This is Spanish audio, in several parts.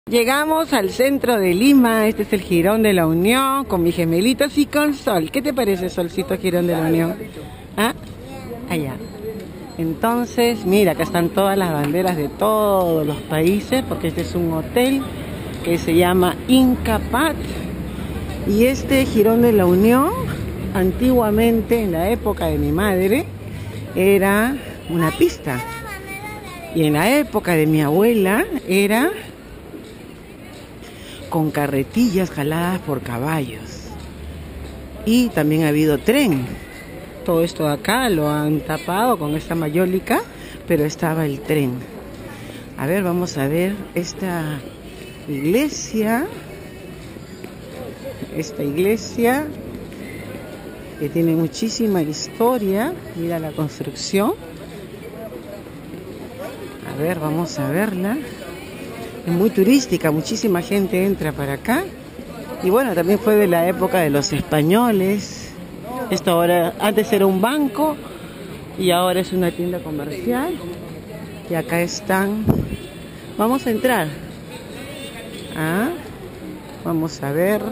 Llegamos al centro de Lima, este es el Jirón de la Unión, con mis gemelitos y con Sol. ¿Qué te parece, Solcito, Jirón de la Unión? ¿Ah? Allá. Entonces, mira, acá están todas las banderas de todos los países, porque este es un hotel que se llama Incapat. Y este Jirón de la Unión, antiguamente, en la época de mi madre, era una pista. Y en la época de mi abuela, era con carretillas jaladas por caballos. Y también ha habido tren. Todo esto de acá lo han tapado con esta mayólica, pero estaba el tren. A ver, vamos a ver esta iglesia. Esta iglesia que tiene muchísima historia. Mira la construcción. A ver, vamos a verla. Es muy turística, muchísima gente entra para acá. Y bueno, también fue de la época de los españoles. Esto ahora, antes era un banco y ahora es una tienda comercial. Y acá están. Vamos a entrar. Vamos a ver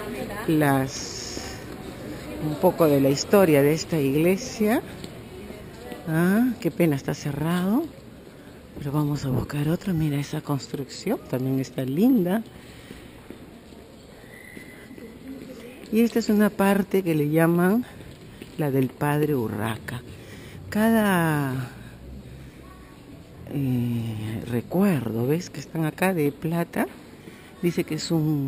un poco de la historia de esta iglesia. Qué pena, está cerrado. Pero vamos a buscar otro. Mira esa construcción, también está linda. Y esta es una parte que le llaman la del Padre Urraca. Cada recuerdo, ¿ves? Que están acá de plata. Dice que es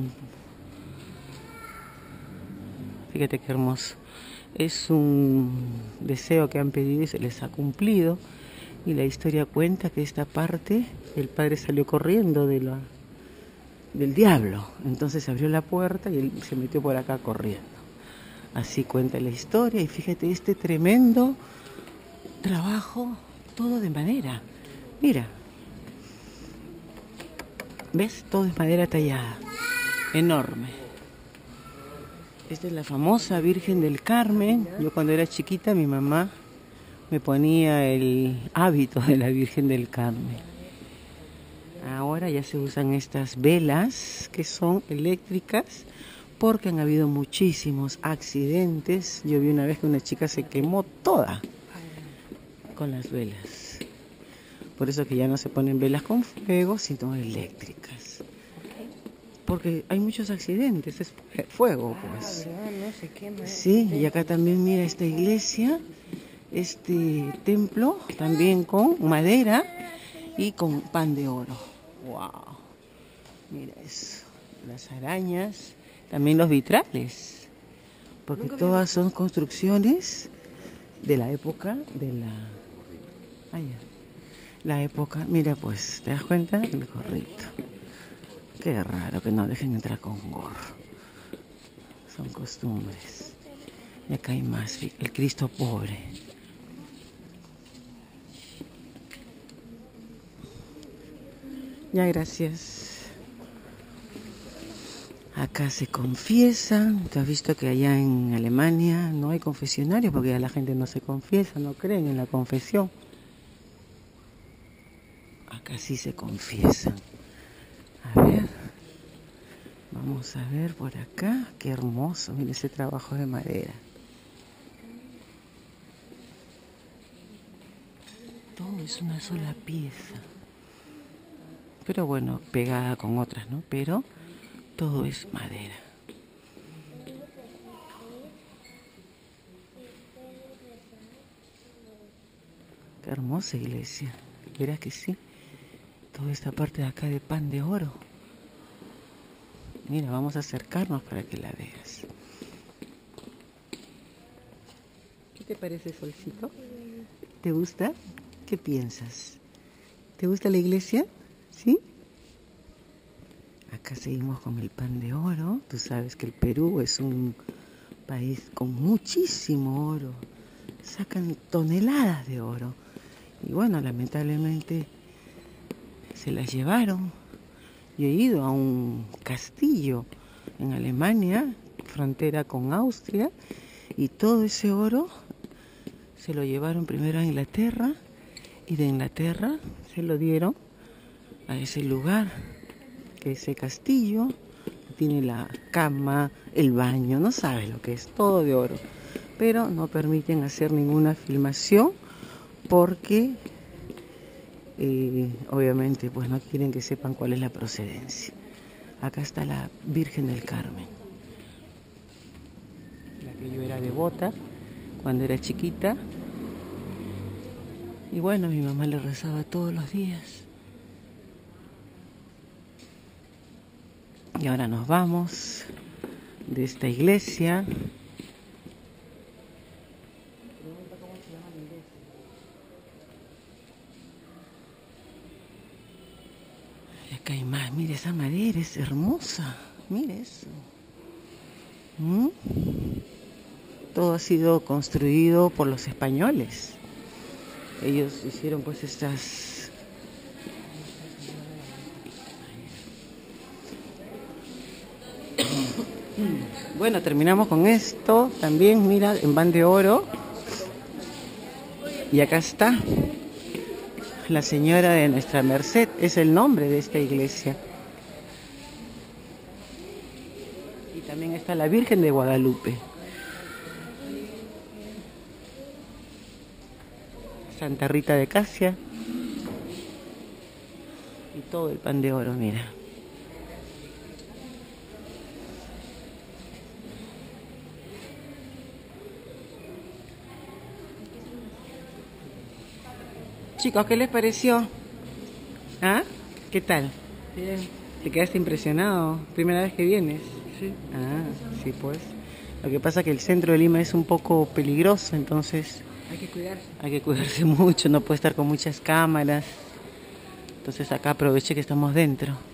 fíjate qué hermoso. Es un deseo que han pedido y se les ha cumplido. Y la historia cuenta que esta parte, el padre salió corriendo del diablo. Entonces abrió la puerta y él se metió por acá corriendo. Así cuenta la historia. Y fíjate este tremendo trabajo, todo de madera. Mira. ¿Ves? Todo es madera tallada. Enorme. Esta es la famosa Virgen del Carmen. Yo cuando era chiquita, mi mamá me ponía el hábito de la Virgen del Carmen. Ahora ya se usan estas velas que son eléctricas porque han habido muchísimos accidentes. Yo vi una vez que una chica se quemó toda con las velas. Por eso que ya no se ponen velas con fuego, sino eléctricas. Porque hay muchos accidentes, es fuego, pues. Sí, y acá también mira esta iglesia. Este templo también con madera y con pan de oro. ¡Wow! Mira eso. Las arañas, también los vitrales. Porque todas son construcciones de la época de la época. Mira pues, ¿te das cuenta? El gorrito. Qué raro que no dejen entrar con gorro. Son costumbres. Y acá hay más. El Cristo pobre. Ya, gracias. Acá se confiesan. ¿Te has visto que allá en Alemania no hay confesionarios? Porque ya la gente no se confiesa, no creen en la confesión. Acá sí se confiesan. A ver. Vamos a ver por acá. Qué hermoso. Mira ese trabajo de madera. Todo es una sola pieza. Pero bueno, pegada con otras, ¿no? Pero todo es madera. Qué hermosa iglesia. Verás que sí. Toda esta parte de acá de pan de oro. Mira, vamos a acercarnos para que la veas. ¿Qué te parece, Solcito? ¿Te gusta? ¿Qué piensas? ¿Te gusta la iglesia? ¿Sí? Acá seguimos con el pan de oro. Tú sabes que el Perú es un país con muchísimo oro. Sacan toneladas de oro. Y bueno, lamentablemente se las llevaron. Yo he ido a un castillo en Alemania, frontera con Austria, y todo ese oro se lo llevaron primero a Inglaterra y de Inglaterra se lo dieron a ese lugar ese castillo. Tiene la cama, el baño, no sabes lo que es, todo de oro. Pero no permiten hacer ninguna filmación porque obviamente pues no quieren que sepan cuál es la procedencia. Acá está la Virgen del Carmen, la que yo era devota cuando era chiquita. Y bueno, mi mamá le rezaba todos los días. Y ahora nos vamos de esta iglesia. Y acá hay más. Mire, esa madera es hermosa. Mire eso. Todo ha sido construido por los españoles. Ellos hicieron pues estas... Bueno, terminamos con esto. También, mira, en van de oro. Y acá está. La Señora de Nuestra Merced. Es el nombre de esta iglesia. Y también está la Virgen de Guadalupe. Santa Rita de Casia. Y todo el pan de oro, mira. Chicos, ¿qué les pareció? ¿Ah? ¿Qué tal? Bien, ¿Te quedaste impresionado? ¿Primera vez que vienes? sí. Ah, sí pues. Lo que pasa es que el centro de Lima es un poco peligroso, entonces Hay que cuidarse. hay que cuidarse mucho, no puede estar con muchas cámaras. Entonces acá aproveché que estamos dentro.